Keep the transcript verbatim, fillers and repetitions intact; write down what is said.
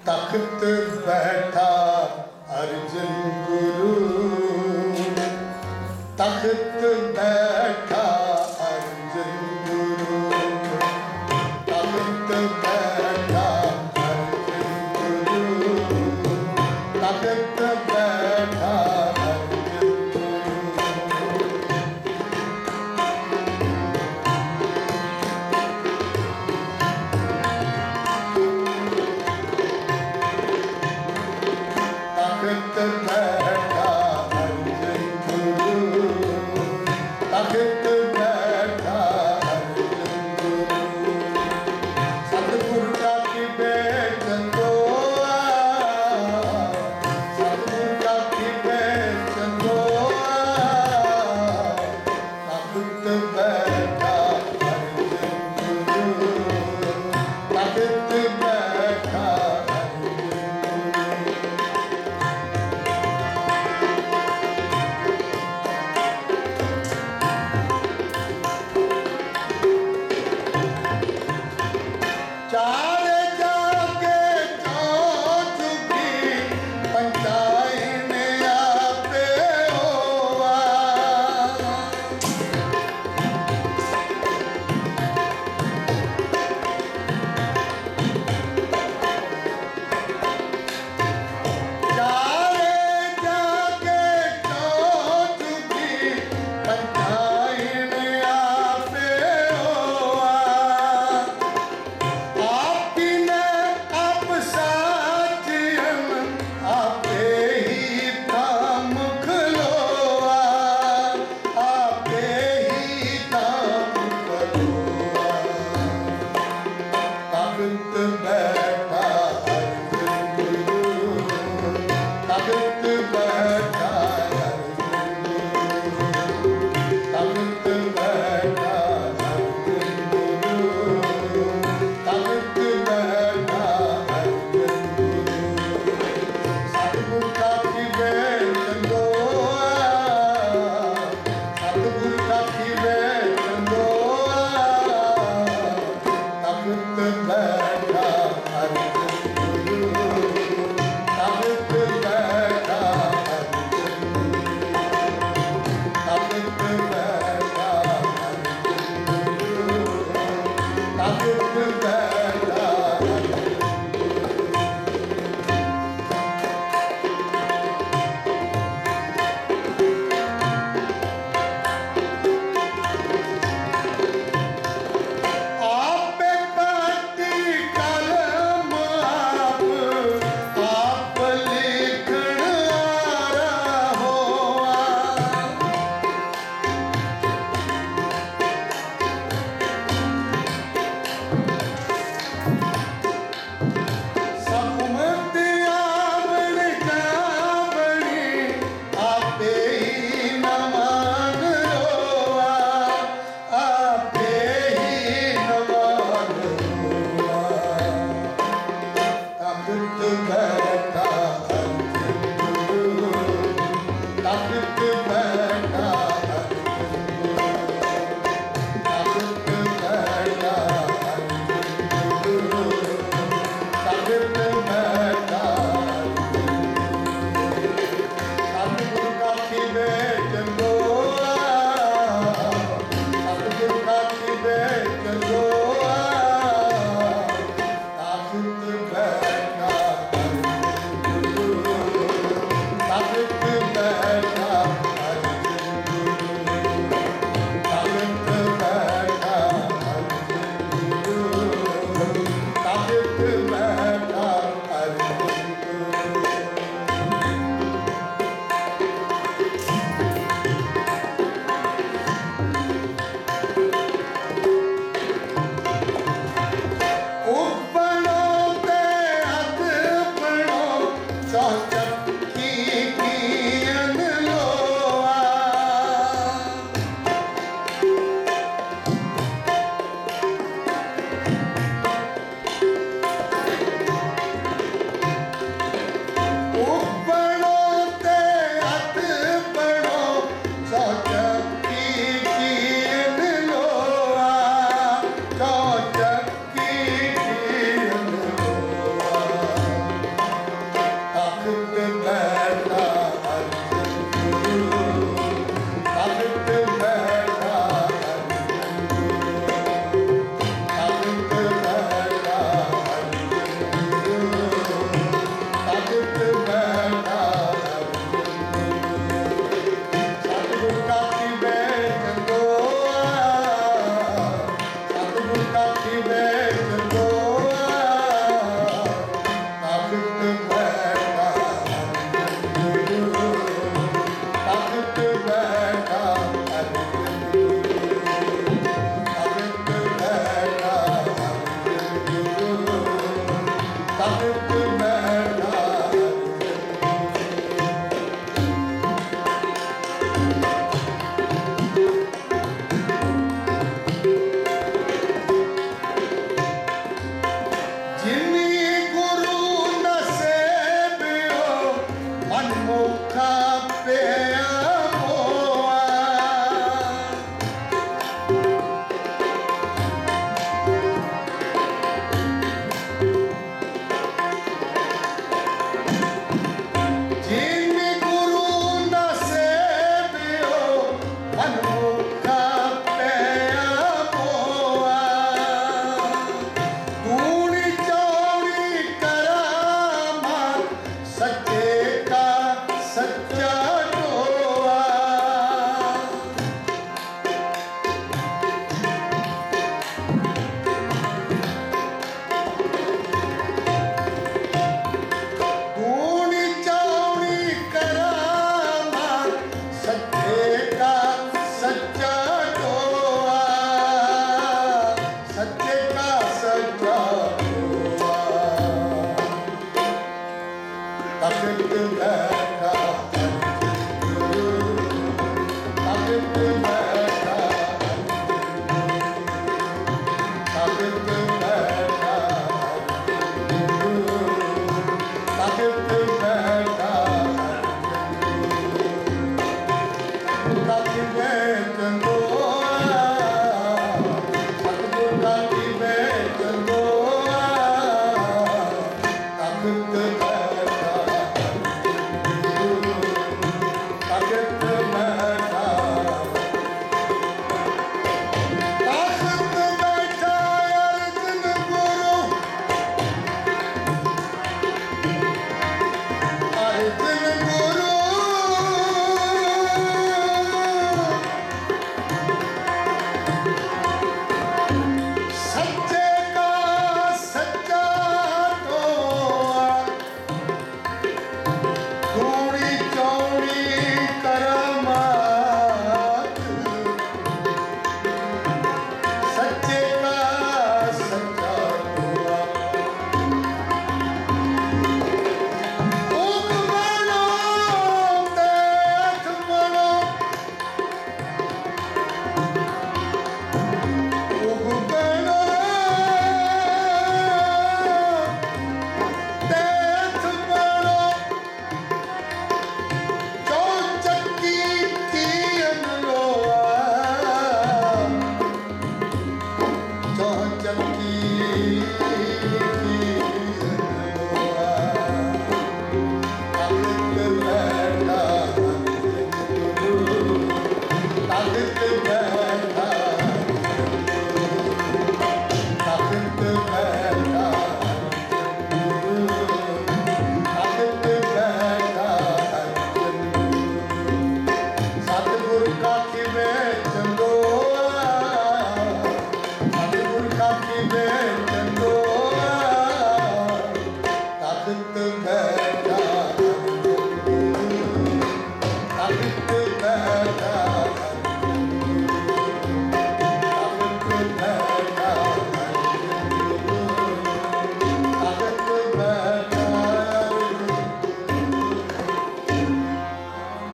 तख्त बैठा अर्जुन गुरु, तख्त बैठा अर्जुन गुरु, तख्त बैठा अर्जुन गुरु, तख्त बैठा अर्जुन तख्त बैठा अर्जुन गुरु, तख्त बैठा अर्जुन गुरु, सतगुरु का की बेचंदो, सतगुरु का की बेचंदो, तख्त बैठा अर्जुन गुरु, तख्त बैठा चार जाके चौचुकी पंचायन आपे होवा, चार जाके चौचुकी पंचायन आपे होवा, आपकी ने आप साचियन आपे ही ताम खलोआ, आपे ही ताम खलोआ, तख्त बैठा अर्जुन गुरु, तख्त बैठा अर्जुन गुरु, तख्त बैठा अर्जुन गुरु, तख्त बैठा अर्जुन गुरु, सतगुरु का की बेचंदो, सतगुरु का की बेचंदो, तख्त बैठा अर्जुन गुरु, तख्त बैठा अर्जुन गुरु, तख्त बैठा अर्जुन गुरु, तख्त बैठा आप पाती कलम आप, आप लिखण आरा होआ, सकुमत आवण जावणी आपे ही न मान रोआ, आपे ही न मान रोआ, तख्त बैठा अर्जुन गुरु, तख्त बैठा अर्जुन गुरु, तख्त बैठा अर्जुन गुरु, तख्त बैठा सतगुरु का की बेचंदो, सतगुरु का की बेचंदो, तख्त बैठा ਬੈਠਾ ਜਿਨੀ ਗੁਰੂ ਨਸੇਬਿਓ ਮਨਮੁਖਾ ਪਿਆ ਹੋਆ ਜਿਨੀ ਗੁਰੂ ਨਸੇਬਿਓ ਮਨਮੁਖਾ ਪਿਆ ਹੋਆ ਤੂੜੀ ਚੌੜੀ ਕਰਾਮਾਤ ਸੱਚੇ ਕਾ ਸੱਚਾ ਢੋਆ ਤੂੜੀ ਚੌੜੀ ਕਰਾਮਾਤ ਸੱਚੇ ਕਾ ਸੱਚਾ ਢੋਆ ਸੱਚੇ ਕਾ ਸੱਚਾ ਢੋਆ ਤਖਤ ਬੈਠਾ ਤਖਤ ਬੈਠਾ ਤਖਤ ਬੈਠਾ ਤਖਤ ਬੈਠਾ ਤਖਤ ਬੈਠਾ ਸਤਿਗੁਰ ਦਾ ਕੀ ਬੈਠਾ ਤਖਤ